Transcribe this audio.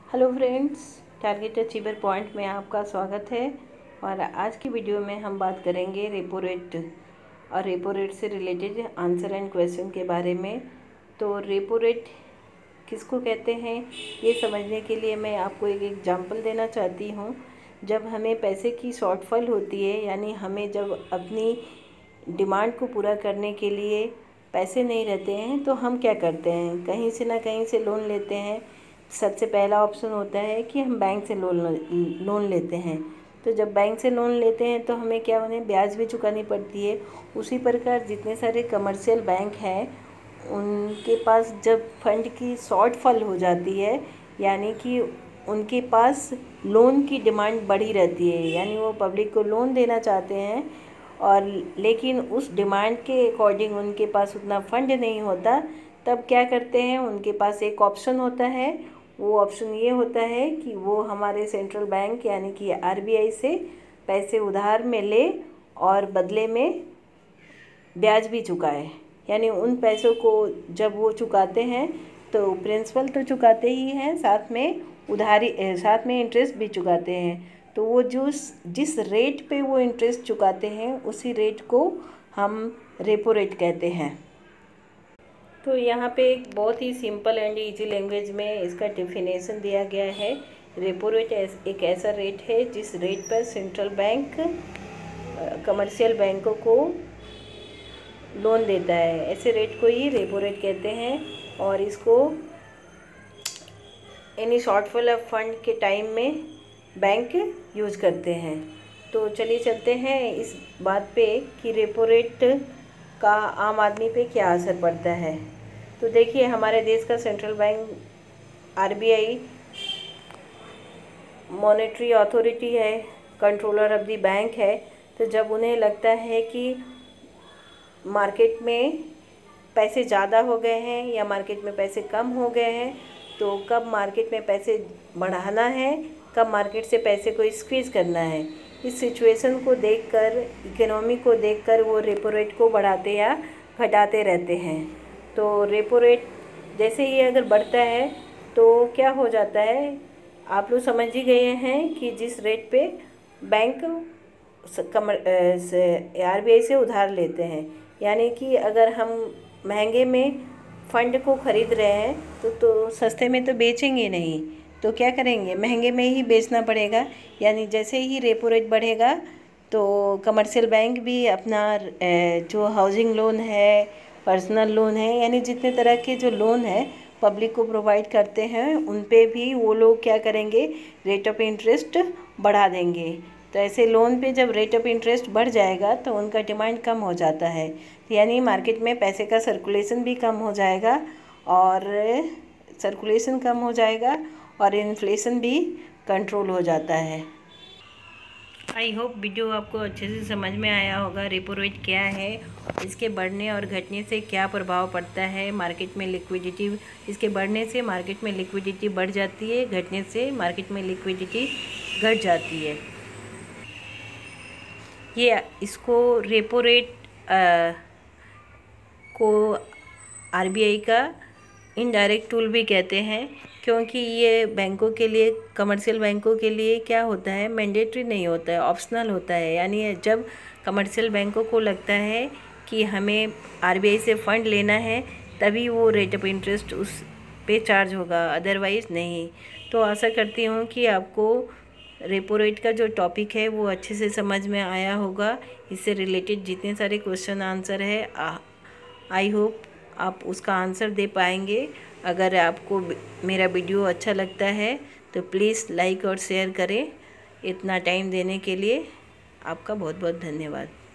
Hello friends, target achiever point में आपका स्वागत है। और आज की वीडियो में हम बात करेंगे रेपो रेट और रेपो रेट से रिलेटेड आंसर एंड क्वेश्चन के बारे में। तो रेपो रेट किसको कहते हैं, ये समझने के लिए मैं आपको एक एग्जांपल देना चाहती हूँ। जब हमें पैसे की शॉर्टफॉल होती है, यानी हमें जब अपनी डिमांड को पूरा करने के लिए पैसे नहीं रहते हैं, तो हम क्या करते हैं, कहीं से ना कहीं से लोन लेते हैं। सबसे पहला ऑप्शन होता है कि हम बैंक से लोन लेते हैं। तो जब बैंक से लोन लेते हैं तो हमें क्या, उन्हें ब्याज भी चुकानी पड़ती है। उसी प्रकार जितने सारे कमर्शियल बैंक हैं, उनके पास जब फंड की शॉर्टफॉल हो जाती है, यानी कि उनके पास लोन की डिमांड बढ़ी रहती है, यानी वो पब्लिक को लोन देना चाहते हैं और लेकिन उस डिमांड के अकॉर्डिंग उनके पास उतना फंड नहीं होता, तब क्या करते हैं, उनके पास एक ऑप्शन होता है। वो ऑप्शन ये होता है कि वो हमारे सेंट्रल बैंक यानी कि आरबीआई से पैसे उधार में ले और बदले में ब्याज भी चुकाए। यानी उन पैसों को जब वो चुकाते हैं तो प्रिंसिपल तो चुकाते ही हैं, साथ में साथ में इंटरेस्ट भी चुकाते हैं। तो वो जिस रेट पे वो इंटरेस्ट चुकाते हैं, उसी रेट को हम रेपो रेट कहते हैं। तो यहाँ पे एक बहुत ही सिंपल एंड इजी लैंग्वेज में इसका डेफिनेशन दिया गया है। रेपो रेट एक ऐसा रेट है जिस रेट पर सेंट्रल बैंक कमर्शियल बैंकों को लोन देता है। ऐसे रेट को ही रेपो रेट कहते हैं और इसको एनी शॉर्टफॉल ऑफ फंड के टाइम में बैंक यूज करते हैं। तो चलिए चलते हैं इस बात पे कि रेपो रेट का आम आदमी पे क्या असर पड़ता है। तो देखिए, हमारे देश का central bank RBI monetary authority है, कंट्रोलर ऑफ द बैंक है। तो जब उन्हें लगता है कि मार्केट में पैसे ज़्यादा हो गए हैं या मार्केट में पैसे कम हो गए हैं, तो कब मार्केट में पैसे बढ़ाना है, कब मार्केट से पैसे को स्क्वीज़ करना है, इस सिचुएशन को देखकर, इकोनॉमी को देखकर वो रेपो रेट को बढ़ाते या घटाते रहते हैं। तो रेपो रेट जैसे ही अगर बढ़ता है तो क्या हो जाता है, आप लोग समझ ही गए हैं कि जिस रेट पे बैंक आरबीआई से उधार लेते हैं, यानी कि अगर हम महंगे में फ़ंड को ख़रीद रहे हैं तो सस्ते में तो बेचेंगे नहीं, तो क्या करेंगे, महंगे में ही बेचना पड़ेगा। यानी जैसे ही रेपो रेट बढ़ेगा तो कमर्शियल बैंक भी अपना जो हाउसिंग लोन है, पर्सनल लोन है, यानी जितने तरह के जो लोन है पब्लिक को प्रोवाइड करते हैं, उन पे भी वो लोग क्या करेंगे, रेट ऑफ इंटरेस्ट बढ़ा देंगे। तो ऐसे लोन पे जब रेट ऑफ इंटरेस्ट बढ़ जाएगा तो उनका डिमांड कम हो जाता है, यानी मार्केट में पैसे का सर्कुलेशन भी कम हो जाएगा और सर्कुलेशन कम हो जाएगा और इन्फ्लेशन भी कंट्रोल हो जाता है। आई होप वीडियो आपको अच्छे से समझ में आया होगा। रेपो रेट क्या है, इसके बढ़ने और घटने से क्या प्रभाव पड़ता है मार्केट में लिक्विडिटी। इसके बढ़ने से मार्केट में लिक्विडिटी बढ़ जाती है, घटने से मार्केट में लिक्विडिटी घट जाती है। ये इसको रेपो रेट को आरबीआई का इनडायरेक्ट टूल भी कहते हैं, क्योंकि ये बैंकों के लिए, कमर्शियल बैंकों के लिए क्या होता है, मैंडेटरी नहीं होता है, ऑप्शनल होता है। यानी जब कमर्शियल बैंकों को लगता है कि हमें आरबीआई से फ़ंड लेना है, तभी वो रेट ऑफ इंटरेस्ट उस पे चार्ज होगा, अदरवाइज़ नहीं। तो आशा करती हूँ कि आपको रेपो रेट का जो टॉपिक है वो अच्छे से समझ में आया होगा। इससे रिलेटेड जितने सारे क्वेश्चन आंसर है, आई होप आप उसका आंसर दे पाएंगे। अगर आपको मेरा वीडियो अच्छा लगता है तो प्लीज़ लाइक और शेयर करें। इतना टाइम देने के लिए आपका बहुत बहुत धन्यवाद।